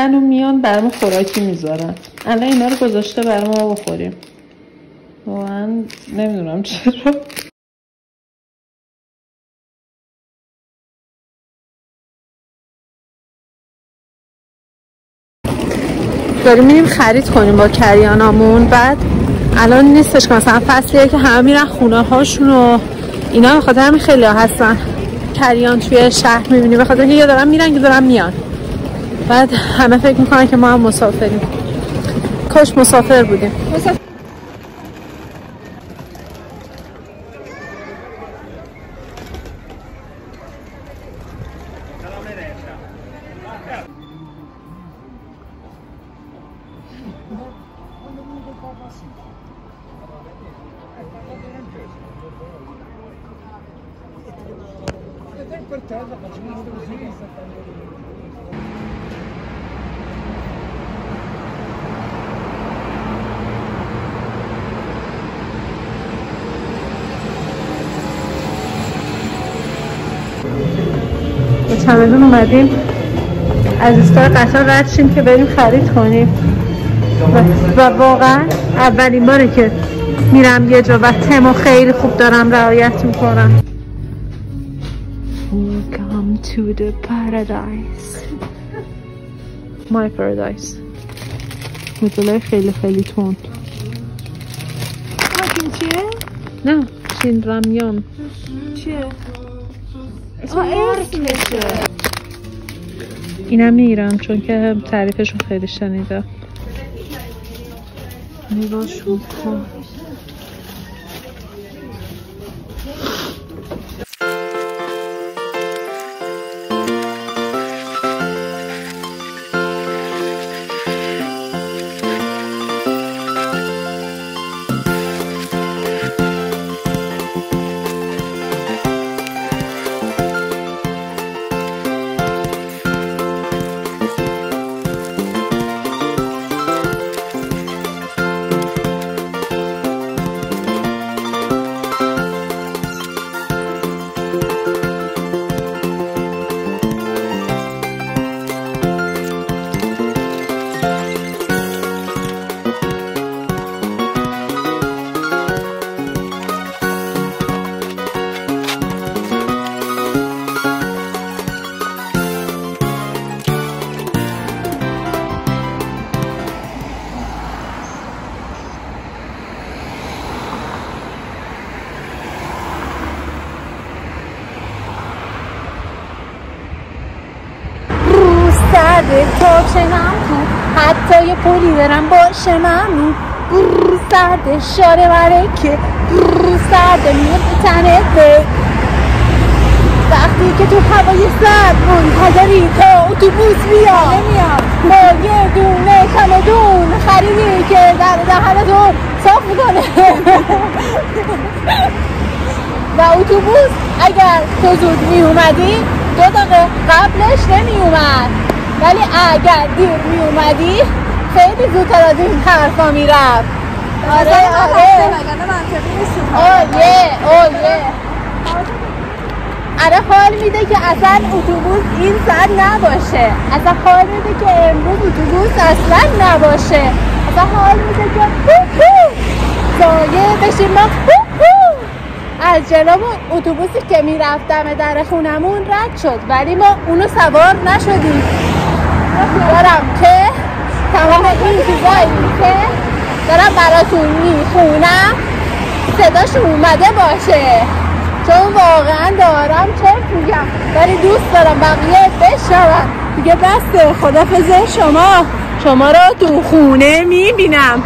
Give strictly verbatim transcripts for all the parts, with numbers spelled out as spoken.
میرن و میان برامون خوراکی میذارن. الان اینا رو گذاشته برای ما بخوریم. واقعا نمیدونم چرا. داریم میریم خرید کنیم با کریانامون. بعد الان نیستش که مثلا فصلیه که همه میرن خونه هاشون و اینا، به خاطر همین خیلی ها هستن کریان توی شهر میبینی، به خاطر اینکه یا دارن میرن یا دارن میان. بعد همه فکر میکنن که ما هم مسافریم. کاش مسافر بودیم. مسافر. با چمدون اومدیم از ایستگاه قطار رد شیم که بریم خرید کنیم و, و واقعا اولین باره که میرم یه جا و تمو خیلی خوب دارم رعایت میکنم. Welcome to the paradise. My paradise. مدلای خیلی خیلی تون. این چیه؟ نه چین رامیون. چیه؟ اسمشه. اینم میگیرم چون که تعریفشون خیلی شنیده. نگاهشون کن. توچنم تو حتی یه پولی برم باشه ممنون. برو سرده شاره بره که برو سرده میاد به تنت به وقتی که تو هوای سرد منتظری تا اتوبوس بیاد نمیاد با یه دونه چمدون خریدی که در دهنتو صاف میکنه و اتوبوس اگر تو زود می اومدی دو دقیقه قبلش نمی اومد، ولی اگر دیر می اومدی خیلی زودتر از این حرفا می رفت. آره آره آیه آیه آره حال میده که اصلا اتوبوس این ساعت نباشه، اصلا حال میده که امروز اتوبوس اصلا نباشه، اصلا حال میده که زایه بشیم ما از جلومون اتوبوسی که میرفتم در خونمون رد شد، ولی ما اونو سوار نشدیم. دارم که تمام این چیزایی که دارم براتون میخونم صداش اومده باشه، چون واقعا دارم چرت میگم، ولی دوست دارم بقیه بشنون دیگه. بسته، خدافظ شما، شما رو تو خونه میبینم.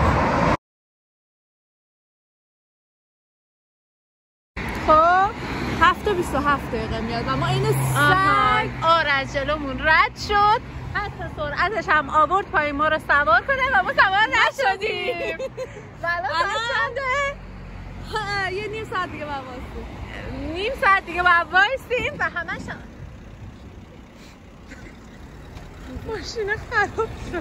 خب هفت و بیست و هفت دقیقه میاد و ما این سگ آرز جلومون رد شد، حتی سرعتش هم آورد پایین ما رو سوار کنه و ما سوار نشدیم. بلا چنده؟ یه نیم ساعت دیگه باید وایسیم نیم ساعت دیگه باید وایسیم و همش ماشین خراب شد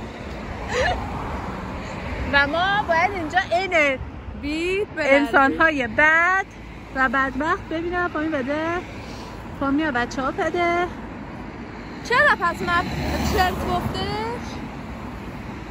و ما باید اینجا اینه بید انسان‌های بد و بدبخت ببینم. پایین بده پامیا بچه ها پده. چرا پس من چرت گفته؟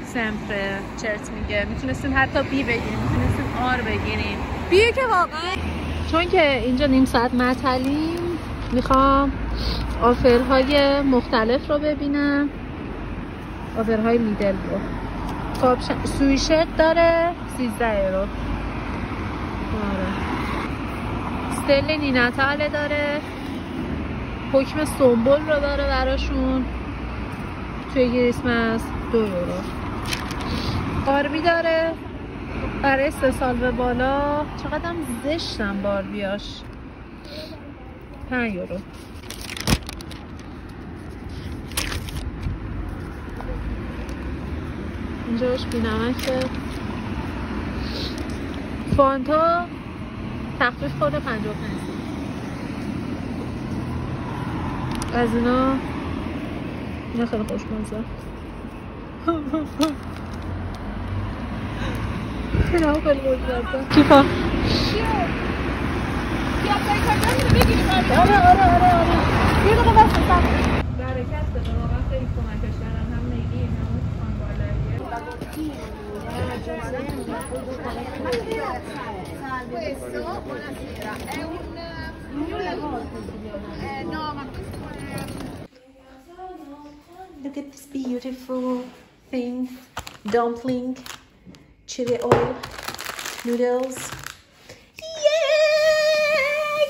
سمپره چرت میگه. میتونستیم حتی بی بگیریم، میتونستیم آر بگیریم. بیه که واقعا چون که اینجا نیم ساعت معطلیم میخوام آفرهای مختلف رو ببینم. آفرهای لیدل رو. خب سویشرت داره سیزده یورو. آره. استل نیناتاله داره. حکم سنبول رو داره براشون توی کریسمس دو یورو. باربی داره برای سه سال به بالا. چقدر هم زشتم باربیاش. پنج یورو. اینجاش بی‌نمکه. فانتا تخفیف خورده پنجاه و پنج. از اینا اینا خیلی خوشمزه. اینا خیلی خوشمزه. چی خواه؟ آره آره آره آره یه دقیقه بس بسن برکت بده. واقعا خیلی کمکش کردن. هم نگیم هم خانوالاییه. Look at this beautiful thing. Dumpling, chili oil, noodles. Yay!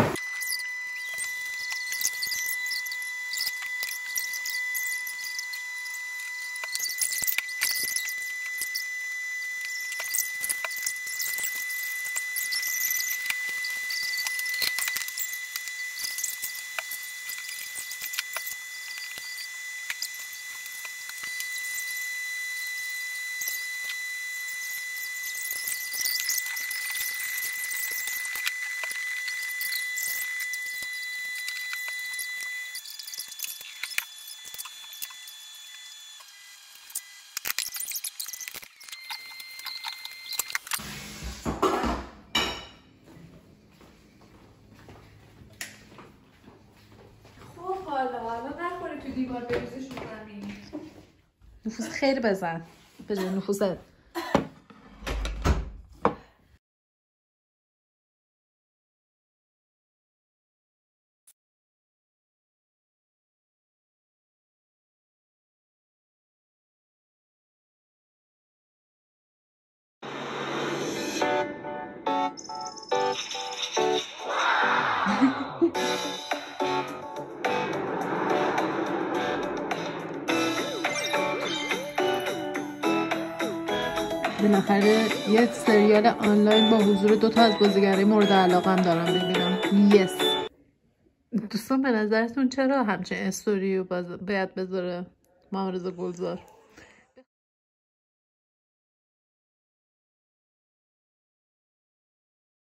نفوذ خیر بزن به جای نفوذ. بالاخره یه سریال آنلاین با حضور دوتا از بازیگرای مورد علاقه هم دارم ببینم. یس. دوستان به نظرتون چرا همچین استوریو باید بذاره محمد رضا گلزار؟